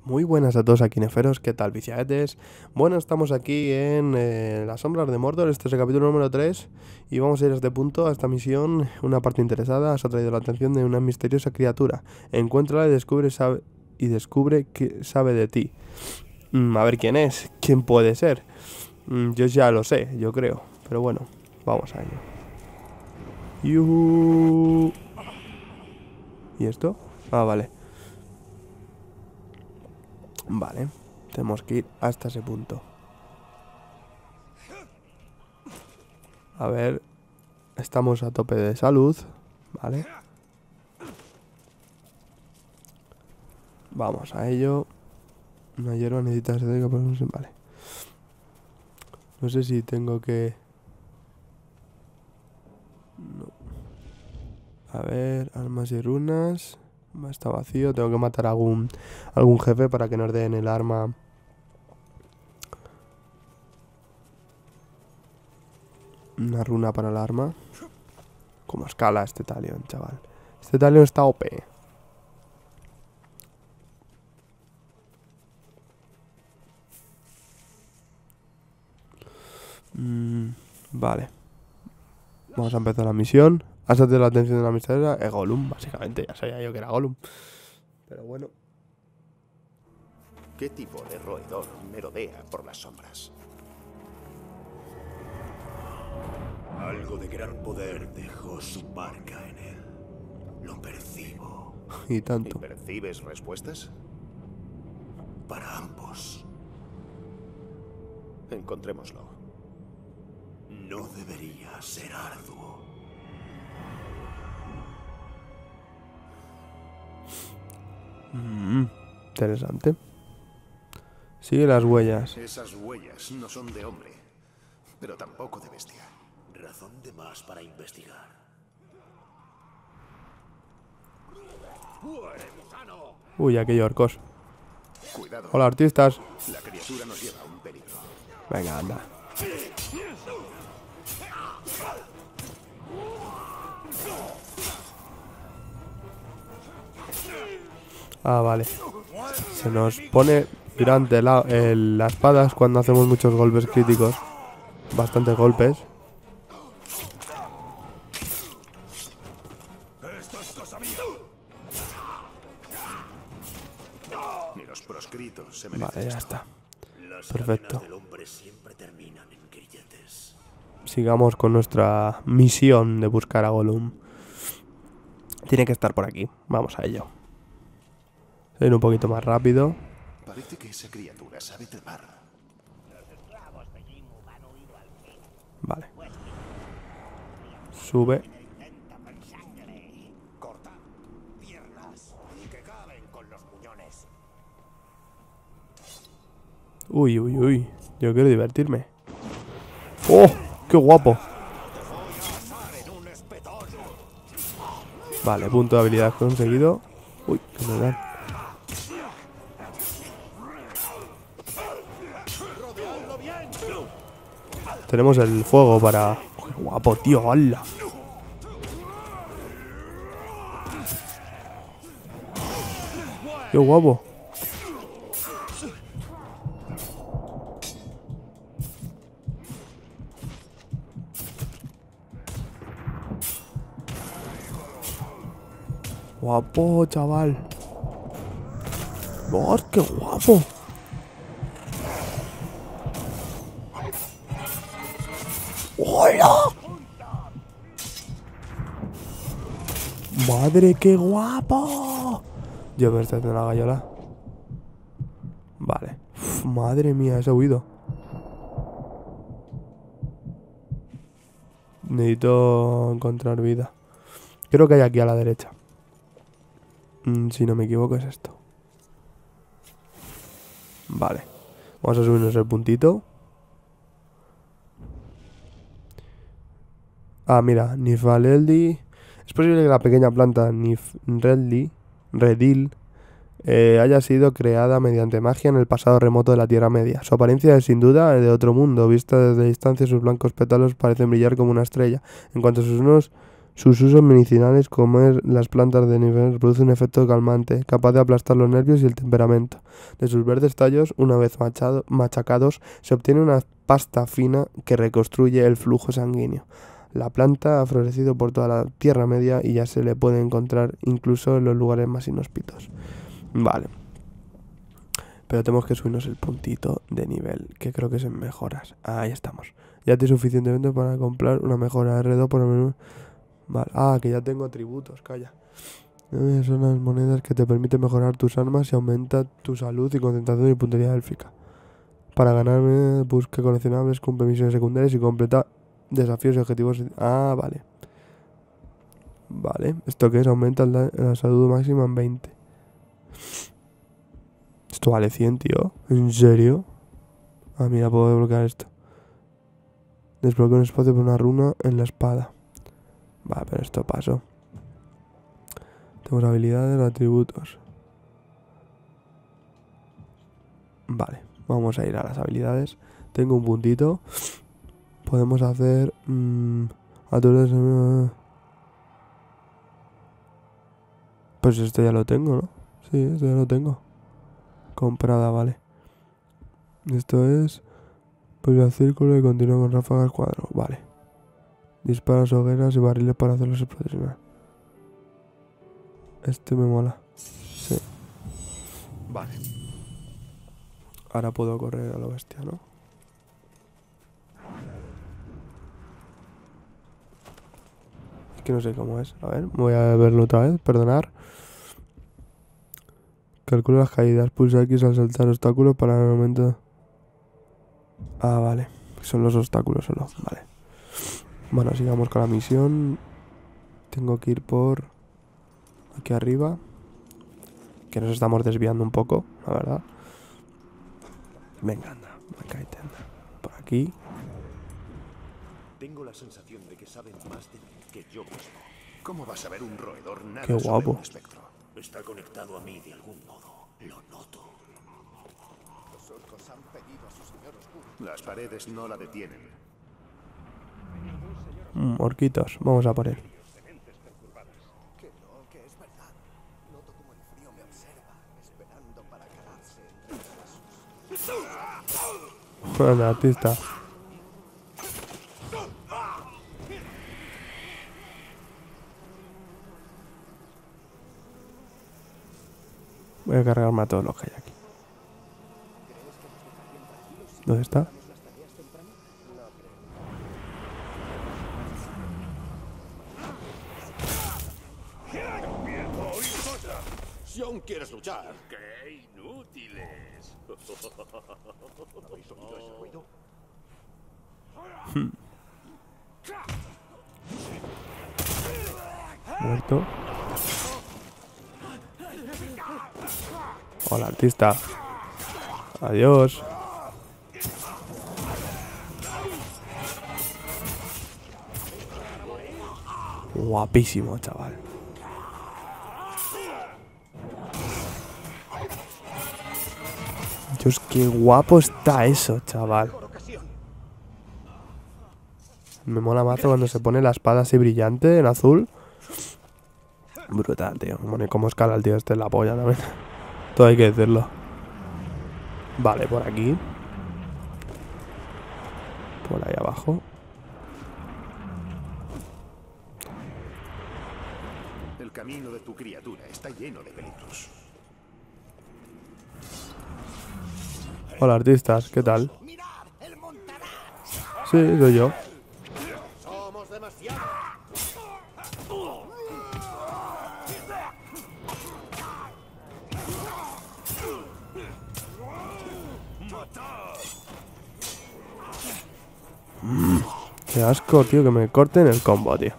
Muy buenas a todos aquí neferos, ¿qué tal viciadetes? Bueno, estamos aquí en las sombras de Mordor, este es el capítulo número 3 y vamos a ir a este punto, a esta misión. Una parte interesada os ha traído la atención de una misteriosa criatura. Encuéntrala y descubre que sabe de ti. A ver quién es, quién puede ser. Yo ya lo sé, yo creo, pero bueno, vamos a ello. Yuhu. ¿Y esto? Ah, vale. Vale, tenemos que ir hasta ese punto. A ver, estamos a tope de salud, ¿vale? Vamos a ello. Una hierba necesita ser vale. No sé si tengo que... No. A ver, armas y runas. Está vacío, tengo que matar a algún jefe para que nos den el arma. Una runa para el arma. Como escala este talión, chaval. Este talión está OP. Vale. Vamos a empezar la misión. Has atraído la atención de la misteriosa. Es Gollum, básicamente. Ya sabía yo que era Gollum. Pero bueno. ¿Qué tipo de roedor merodea por las sombras? Algo de gran poder dejó su marca en él. Lo percibo. Y ¿Y tanto. percibes respuestas? Para ambos. Encontrémoslo. No debería ser arduo. Interesante. Sigue las huellas. Esas huellas no son de hombre, pero tampoco de bestia. Razón de más para investigar. Uy, aquellos orcos. Cuidado. Hola, artistas. La criatura nos lleva a un peligro. Venga, anda. Ah, vale. Se nos pone tirante la espada cuando hacemos muchos golpes críticos. Bastantes golpes. Ni los proscritos se merecen Vale, ya esto. está. Las Perfecto. cadenas del hombre siempre terminan en grilletes. Sigamos con nuestra misión de buscar a Gollum. Tiene que estar por aquí. Vamos a ello. Soy un poquito más rápido. Parece que esa criatura sabe trepar. Vale. Sube. Corta piernas y que caben con los muñones. Uy, uy, uy. Yo quiero divertirme. ¡Oh! ¡Qué guapo! Vale, punto de habilidad conseguido. Uy, que me dan. Tenemos el fuego para... Oh, ¡qué guapo, tío! ¡Hala! ¡Qué guapo! Guapo, chaval. ¡Oh, qué guapo! ¡Hola! ¡Madre, qué guapo! Yo me estoy haciendo la gallola. Vale. Uf, madre mía, ese huido. Necesito encontrar vida. Creo que hay aquí a la derecha. Si no me equivoco es esto. Vale. Vamos a subirnos el puntito. Ah, mira, Nifaleldi. Es posible que la pequeña planta Redil haya sido creada mediante magia en el pasado remoto de la Tierra Media. Su apariencia es sin duda de otro mundo. Vista desde distancia, sus blancos pétalos parecen brillar como una estrella. En cuanto a sus unos Sus usos medicinales, comer las plantas de nivel, produce un efecto calmante, capaz de aplastar los nervios y el temperamento. De sus verdes tallos, una vez machacados, se obtiene una pasta fina que reconstruye el flujo sanguíneo. La planta ha florecido por toda la Tierra Media y ya se le puede encontrar incluso en los lugares más inhóspitos. Vale. Pero tenemos que subirnos el puntito de nivel, que creo que es en mejoras. Ahí estamos. Ya tienes suficientemente para comprar una mejora R2 por lo menos. Vale. Ah, que ya tengo atributos, calla. Son las monedas que te permiten mejorar tus armas y aumenta tu salud y concentración y puntería élfica. Para ganarme, busque coleccionables, cumple misiones secundarias y completa desafíos y objetivos. Ah, vale. Vale. ¿Esto qué es? Aumenta la salud máxima en 20. Esto vale 100, tío. ¿En serio? Ah, mira, puedo desbloquear esto. Desbloqueo un espacio por una runa en la espada. Vale, pero esto paso. Tenemos habilidades, atributos. Vale, vamos a ir a las habilidades. Tengo un puntito. Podemos hacer... pues esto ya lo tengo, ¿no? Sí, esto ya lo tengo. Comprada, vale. Esto es... vuelve al círculo y continúa con ráfagas cuadro. Vale. Disparas hogueras y barriles para hacerlos explosionar. Este me mola. Sí. Vale. Ahora puedo correr a lo bestia, ¿no? Es que no sé cómo es. A ver, voy a verlo otra vez. Perdonar. Calcula las caídas. Pulsa X al saltar obstáculos para el momento. Ah, vale. Son los obstáculos solo. Vale. Bueno, sigamos con la misión. Tengo que ir por... aquí arriba. Que nos estamos desviando un poco, la verdad. Venga, anda. Por aquí. Tengo la sensación de que saben más de mí que yo mismo. ¿Cómo vas a ver un roedor nada Qué sobre guapo. un espectro? Está conectado a mí de algún modo. Lo noto. Los orcos han pedido a su señor oscuro. Las paredes no la detienen. Orquitos, vamos a por él. Que no, que es verdad. Noto como el frío me observa, esperando para calarse entre los huesos. Anda, artista. Voy a cargarme a todos los que hay aquí. ¿Dónde está? Si aún quieres luchar. ¡Qué inútiles! ¿Habéis oído ese ruido? Muerto. Hola, artista. Adiós. Guapísimo, chaval. Dios, qué guapo está eso, chaval. Me mola mazo cuando se pone la espada así brillante en azul. Brutal, tío. Bueno, y cómo escala el tío este en la polla también. Todo hay que decirlo. Vale, por aquí. Por ahí abajo. El camino de tu criatura está lleno de peligros. Hola, artistas, ¿qué tal? ¡Mirad! ¡El montará! Sí, soy yo. ¡Somos demasiados! Qué asco, tío, que me corten el combo, tío.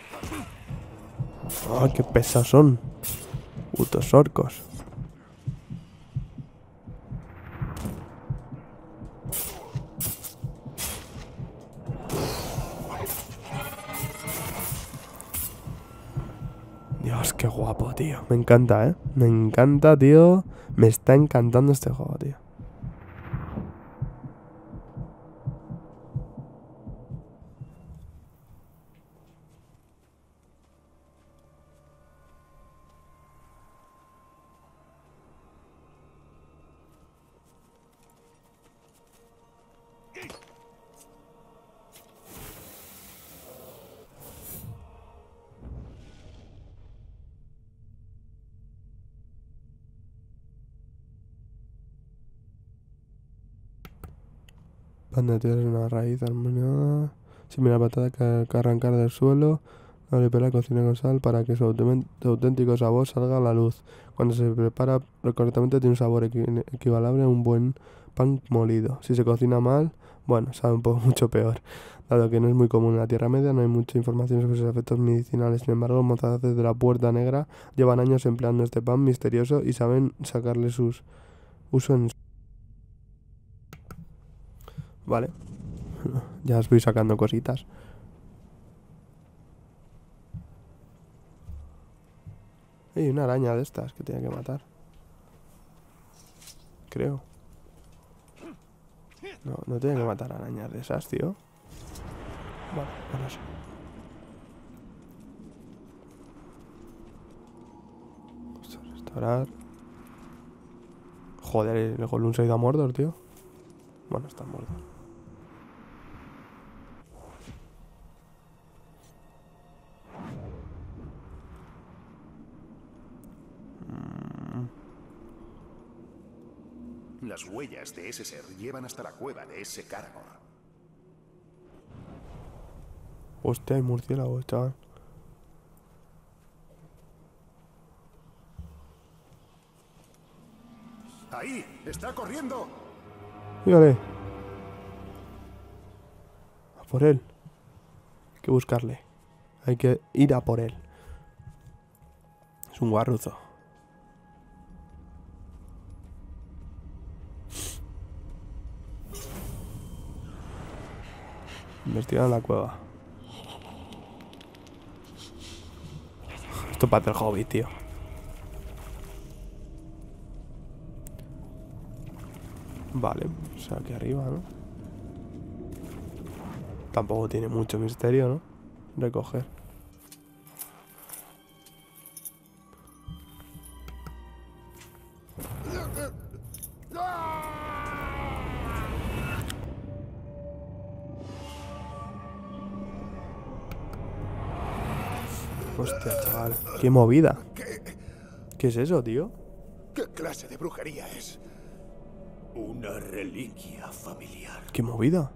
Ah, qué pesados son. Putos orcos. Qué guapo, tío. Me encanta, ¿eh? Me encanta, tío. Me está encantando este juego, tío. Banda de una raíz armoniada. Similar patada que arrancar del suelo. Doble pela cocina con sal para que su auténtico sabor salga a la luz. Cuando se prepara correctamente tiene un sabor equivalente a un buen pan molido. Si se cocina mal, bueno, sabe un poco mucho peor. Dado que no es muy común en la Tierra Media, no hay mucha información sobre sus efectos medicinales. Sin embargo, los mozalbetes de la Puerta Negra llevan años empleando este pan misterioso y saben sacarle sus uso en... Vale. Ya os voy sacando cositas. Hay una araña de estas que tenía que matar. Creo. No, no tenía que matar arañas de esas, tío. Vale, bueno, eso. Restaurar. Joder, el Gollum se ha ido a Mordor, tío. Bueno, está en Mordor. Las huellas de ese ser llevan hasta la cueva de ese Caragor. Hostia, hay murciélagos, chaval. ¡Ahí! ¡Está corriendo! Fíjale. A por él. Hay que buscarle. Hay que ir a por él. Es un guarruzo. Investigar en la cueva. Esto para hacer hobby, tío. Vale, o sea, aquí arriba, ¿no? Tampoco tiene mucho misterio, ¿no? Recoger. Hostia, chaval. Qué movida. ¿Qué es eso, tío? ¿Qué clase de brujería es? Una reliquia familiar. Qué movida.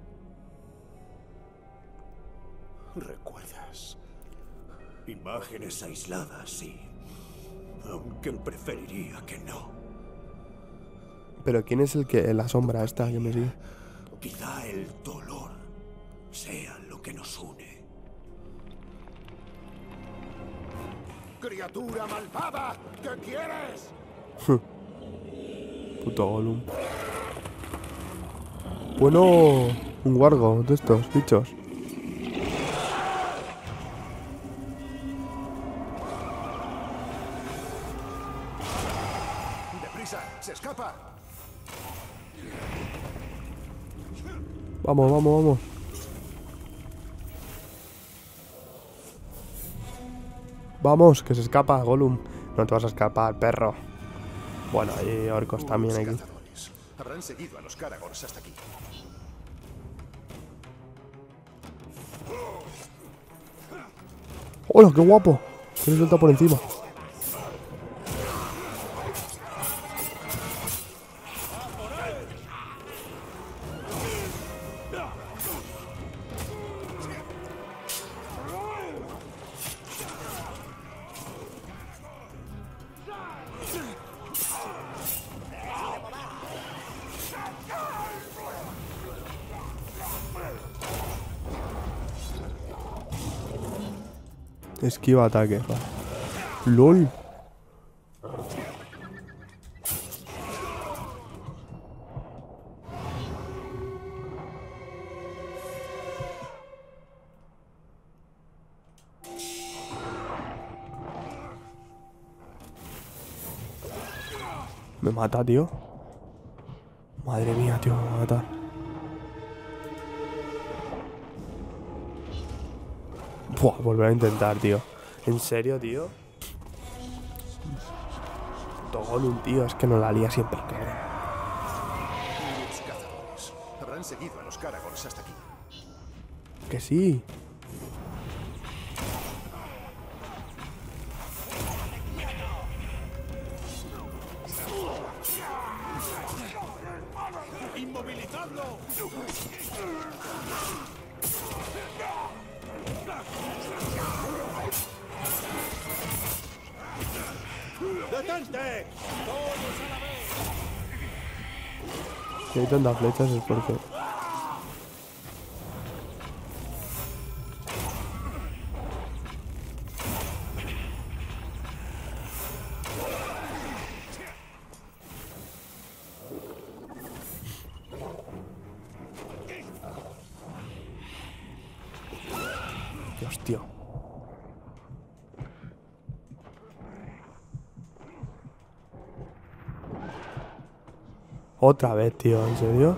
¿Recuerdas? Imágenes aisladas, sí. Aunque preferiría que no. Pero ¿quién es el que la sombra esta que me sigue? Quizá el dolor sea lo que nos une. ¡Criatura malvada! ¿Qué quieres? Puto Gollum. Bueno, un wargo de estos bichos. ¡Deprisa! ¡Se escapa! Vamos, vamos, vamos. Vamos, que se escapa, Gollum. No te vas a escapar, perro. Bueno, hay orcos también aquí. Cazadores. Habrán seguido a los Caragors hasta aquí. ¡Hola, qué guapo! Se le suelta por encima. Esquiva ataque. ¡Lol! Me mata, tío. Madre mía, tío, me va a matar. Buah, volver a intentar, tío. ¿En serio, tío? Gollum, tío, es que no la lía siempre, cabrón. Los cazadores habrán seguido a los Caragors hasta aquí. Que sí. ¡Inmovilizadlo! ¡Detente! Si hay tantas flechas es porque... Dios, tío. Otra vez, tío, ¿en serio?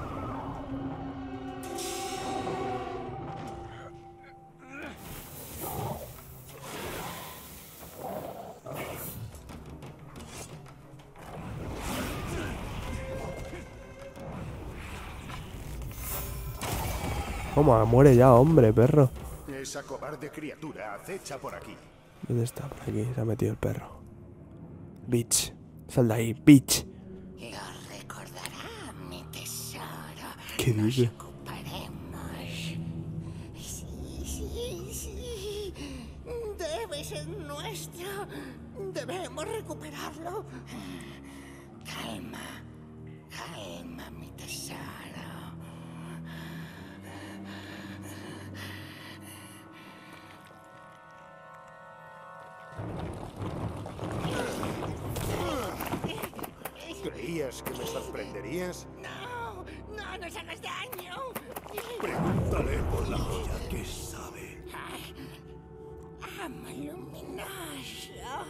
¿Cómo? Muere ya, hombre, perro. Esa cobarde criatura acecha por aquí. ¿Dónde está? Por aquí, se ha metido el perro. Bitch. Sal de ahí, bitch. Lo recordará, mi tesoro. ¿Qué dice? Ocuparemos. Sí. Debe ser nuestro. Debemos recuperarlo. Calma, mi tesoro. ¿Creías que me sorprenderías? No nos hagas daño. Pregúntale por la joya que sabe. Amo luminoso.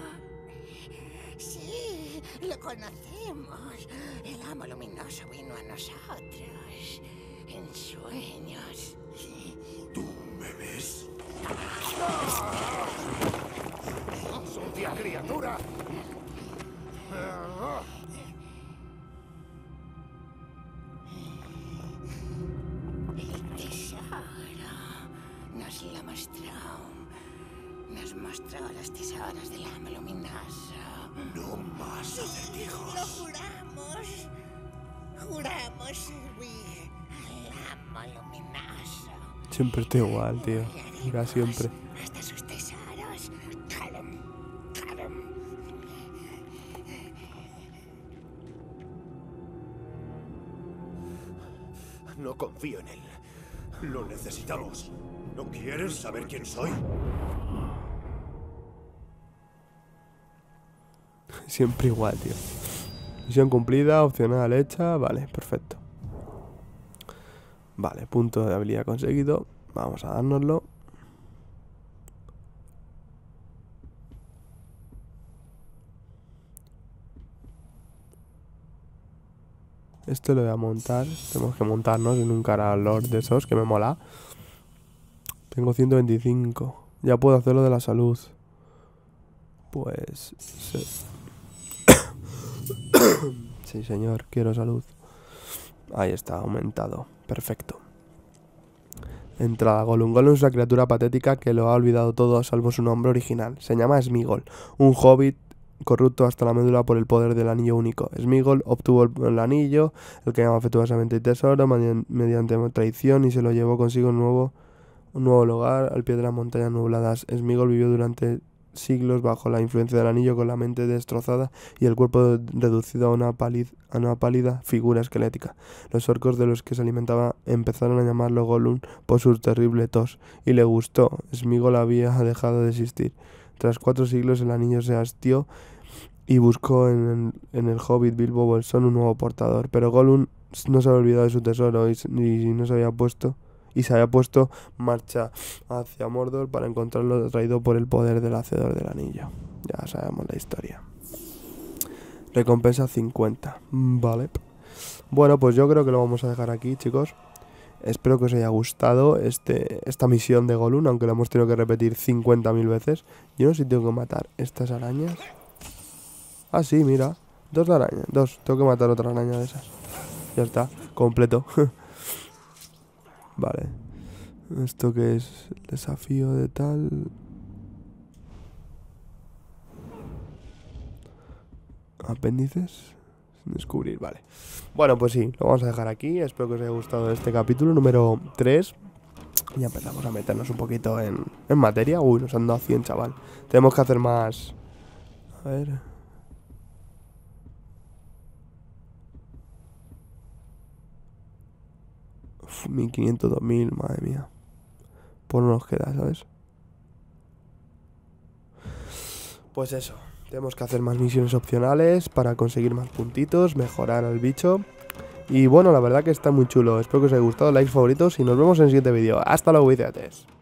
Sí, lo conocemos. El amo luminoso vino a nosotros en sueños. ¿Tú me ves? ¡Sucia criatura! El tesoro nos lo mostró. Nos mostró los tesoros del amo luminoso. No más acertijos. Lo juramos. Juramos servir al amo luminoso. Siempre está igual, tío. Mira, siempre. Hasta sus tesoros. Callum. No confío en él. Lo necesitamos. ¿No quieres saber quién soy? Siempre igual, tío. Misión cumplida, opcional hecha. Vale, perfecto. Vale, punto de habilidad conseguido. Vamos a dárnoslo. Esto lo voy a montar. Tenemos que montarnos en un cara lord de esos que me mola. Tengo 125. Ya puedo hacer lo de la salud. Pues... sí. Sí, señor, quiero salud. Ahí está, aumentado. Perfecto. Entrada. Gollum. Gollum es una criatura patética que lo ha olvidado todo salvo su nombre original. Se llama Sméagol, un hobbit corrupto hasta la médula por el poder del anillo único. Sméagol obtuvo el anillo, el que llama afectuosamente el tesoro, mediante traición, y se lo llevó consigo un nuevo lugar al pie de las montañas nubladas. Sméagol vivió durante siglos bajo la influencia del anillo, con la mente destrozada y el cuerpo reducido a una pálida figura esquelética. Los orcos de los que se alimentaba empezaron a llamarlo Gollum por su terrible tos, y le gustó. Sméagol había dejado de existir. Tras 4 siglos el anillo se hastió y buscó en el hobbit Bilbo Bolsón un nuevo portador, pero Gollum no se había olvidado de su tesoro y se había puesto marcha hacia Mordor para encontrarlo, atraído por el poder del hacedor del anillo. Ya sabemos la historia. Recompensa 50. Vale. Bueno, pues yo creo que lo vamos a dejar aquí, chicos. Espero que os haya gustado esta misión de Gollum, aunque lo hemos tenido que repetir 50.000 veces. Yo no sé si tengo que matar estas arañas. Ah, sí, mira. 2 arañas. 2. Tengo que matar otra araña de esas. Ya está. Completo. Vale. ¿Esto qué es? El desafío de tal... Apéndices. Sin descubrir, vale. Bueno, pues sí, lo vamos a dejar aquí. Espero que os haya gustado este capítulo número 3. Y empezamos a meternos un poquito en materia. Uy, nos han dado 100, chaval. Tenemos que hacer más... A ver... Uf, 1500, 2000, madre mía. Pues no nos queda, ¿sabes? Pues eso. Tenemos que hacer más misiones opcionales para conseguir más puntitos, mejorar al bicho. Y bueno, la verdad que está muy chulo. Espero que os haya gustado, likes, favoritos y nos vemos en el siguiente vídeo. Hasta luego, viciates.